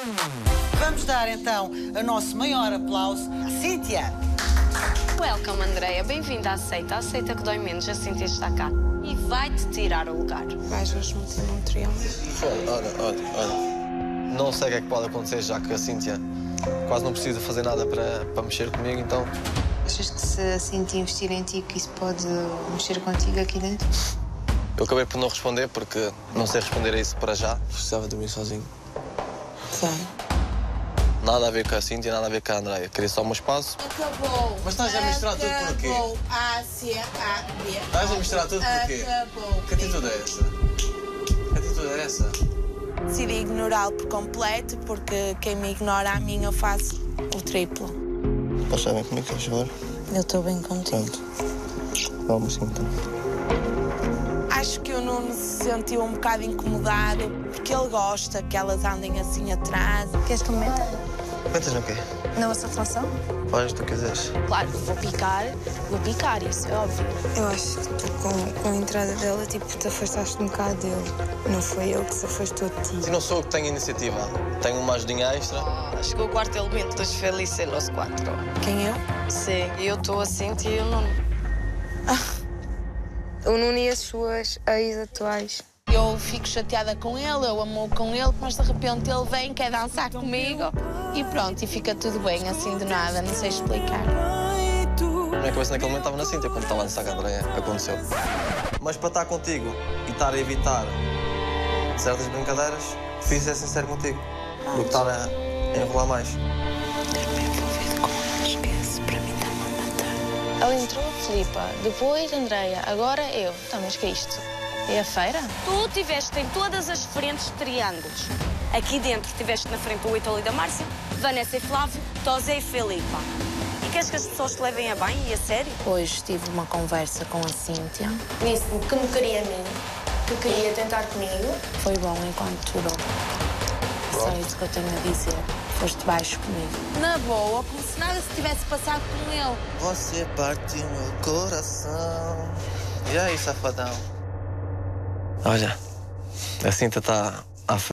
Vamos dar então o nosso maior aplauso à Cíntia. Welcome, Andreia. Bem-vinda à seita. A seita que dói menos, a Cíntia está cá. E vai-te tirar o lugar. Vais hoje meter num triângulo. Olha. Não sei o que é que pode acontecer, já que a Cíntia quase não precisa fazer nada para mexer comigo, então... Achas que se a Cintia investir em ti, que isso pode mexer contigo aqui dentro? Eu acabei por não responder, porque não sei responder a isso para já. Precisava dormir sozinho. Sei. Nada a ver com a Cíntia, nada a ver com a Andreia. Queria só o meu espaço. Acabou. Mas estás a misturar tudo porquê? Acabou. A-C-A-B. Estás a misturar tudo porquê? Acabou. Que atitude é essa? Que atitude é essa? Decidi ignorá-lo por completo, porque quem me ignora a mim, eu faço o triplo. Estás bem comigo, queres jogar? Eu estou bem contigo. Pronto. Vamos então. Acho que o Nuno se sentiu um bocado incomodado, porque ele gosta que elas andem assim atrás. Queres que comente? Comentas no quê? Na vossa relação? Faz o que tu quiseres. Claro, vou picar, isso é óbvio. Eu acho que tu, com a entrada dela, tipo, te afastaste um bocado dele. Não foi ele que se afastou de ti. E não sou eu que tenho iniciativa. Tenho uma ajudinha extra. Chegou o quarto elemento dos Felices los Quatro. Quem eu? Sim, eu estou a Cíntia e o Nuno. O Nuno e as suas ex atuais. Eu fico chateada com ele, eu amo com ele, mas de repente ele vem, quer dançar comigo e pronto, e fica tudo bem, assim de nada, não sei explicar. A minha cabeça naquele momento estava na Cíntia, quando estava a dançar com a Andreia. Aconteceu. Mas para estar contigo e estar a evitar certas brincadeiras, prefiro ser sincero contigo do que estar a enrolar mais. Ela entrou, Filipa, depois Andreia, agora eu. Então, mas que é isto? É a feira? Tu tiveste em todas as frentes triângulos. Aqui dentro tiveste na frente o Ítalo e da Márcia, Vanessa e Flávio, Tosé e Filipa. E queres que as pessoas te levem a bem e a sério? Hoje tive uma conversa com a Cíntia. Disse-me que me queria a mim, que queria tentar comigo. Foi bom enquanto durou. Só isso que eu tenho a dizer. Foste baixo comigo. Na boa, como se nada se tivesse passado com ele. Você partiu meu coração. E aí, safadão? Olha, a Cíntia está à frente.